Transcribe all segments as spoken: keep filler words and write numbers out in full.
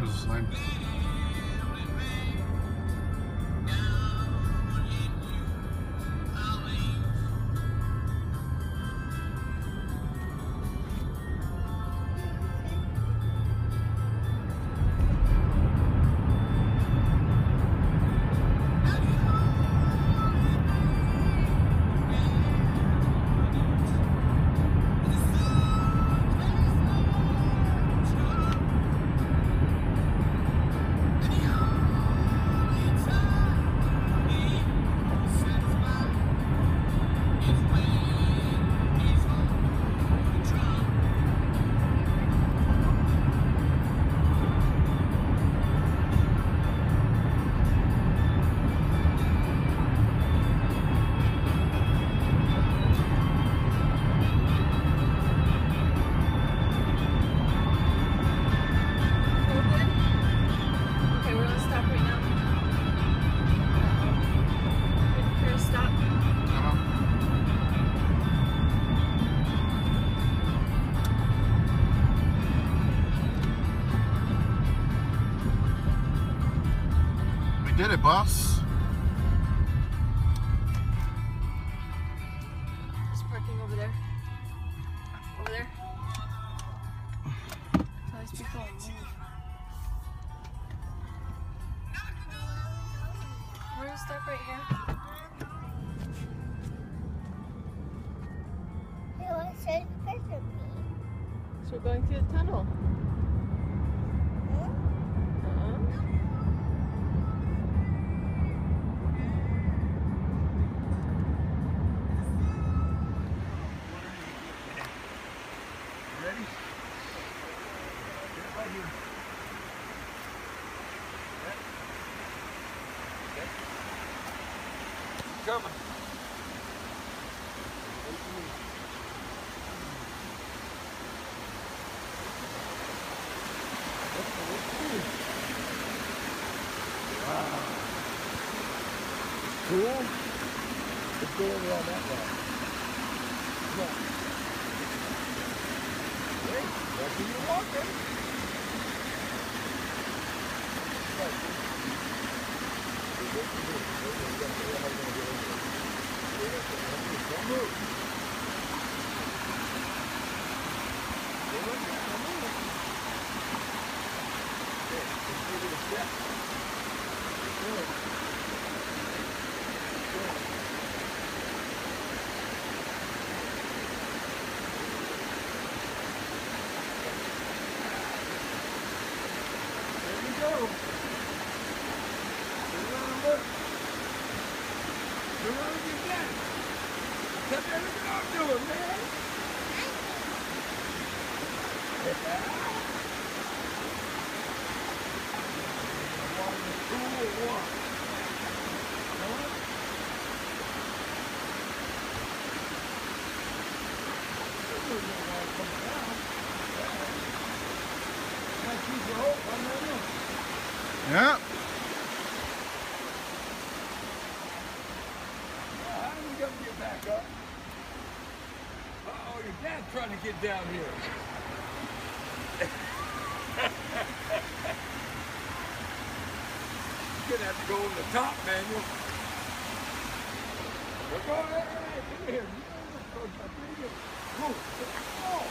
Because I'm did it, boss. Just parking over there. Over there. Tell these people to move. We're gonna stop right here. So we're going through the tunnel. Coming. Wow. Cool. Let's go over on that way. Come on. Hey, that's where you're walking. Don't move. Don't move. Okay, let's give it a step. Good. Good. There you go. Look. Turn around again. That's everything I'm doing, man. Cool walk. Yeah. Back up. Uh-oh, your dad's trying to get down here. You're gonna have to go over the top, Manuel. Look over there. Hey, come here. Move. Oh.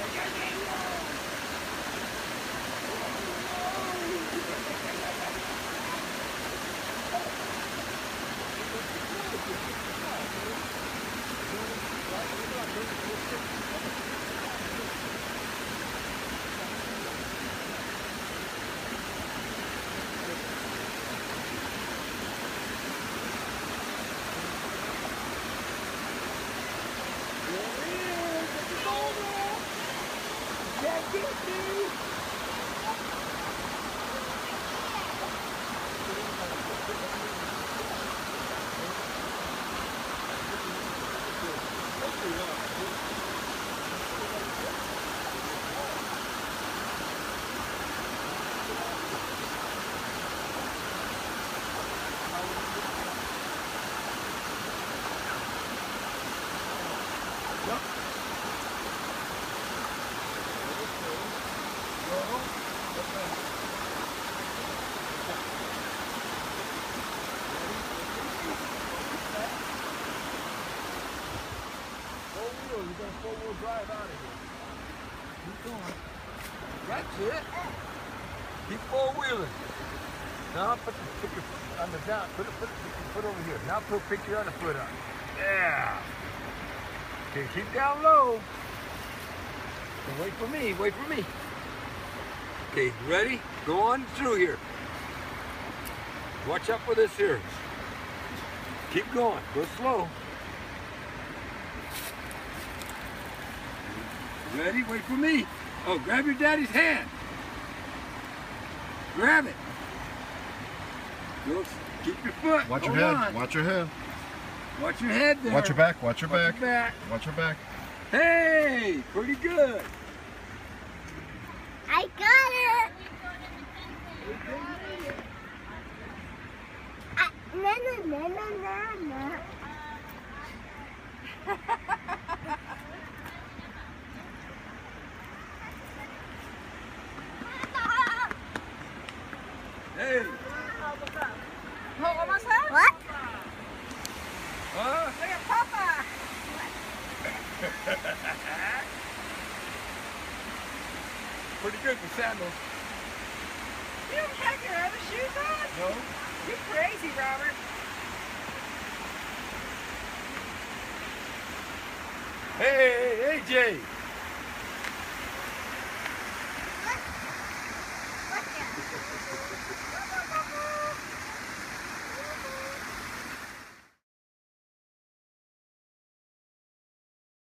Four-wheel drive out of here. Keep going. That's it. Keep four-wheeling. Now put, the, put your foot on the down. Put, it, put, it, put your foot over here. Now put pick your other foot up. Yeah. Okay, keep down low. And wait for me. Wait for me. Okay, ready? Go on through here. Watch out for this here. Keep going. Go slow. Ready? Wait for me. Oh, grab your daddy's hand. Grab it. Go, keep your foot. Watch Hold your head. on. Watch your head. Watch your head there. Watch your back. Watch your Watch back. Your back. Watch your back. Hey, pretty good. I got it. I, no, no, no, no, no, no. Hey. What, what was that? What? Huh? Look at Papa. Pretty good with sandals. You don't have your other shoes on? No? You're crazy, Robert. Hey, hey, hey, Jay.